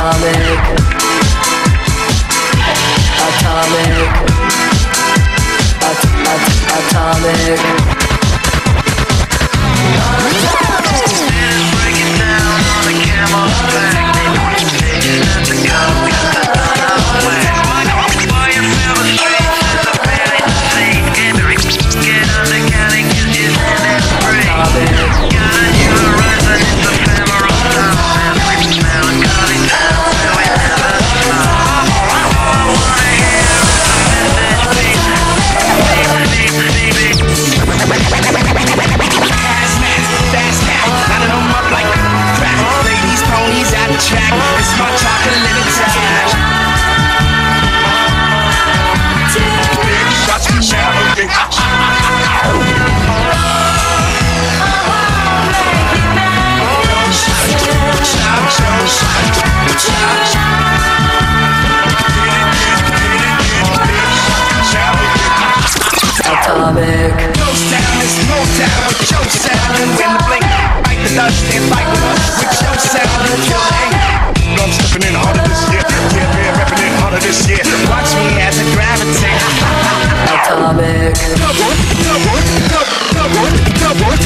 Atomic. Ghost town is Motown with your sound. And when the blink, fight the dust, can't fight with us with your sound and kill aim. I'm stepping in harder this year. Yeah, man, repping in harder this year. Watch me as I gravitate. Atomic. Double, double, double, double, double.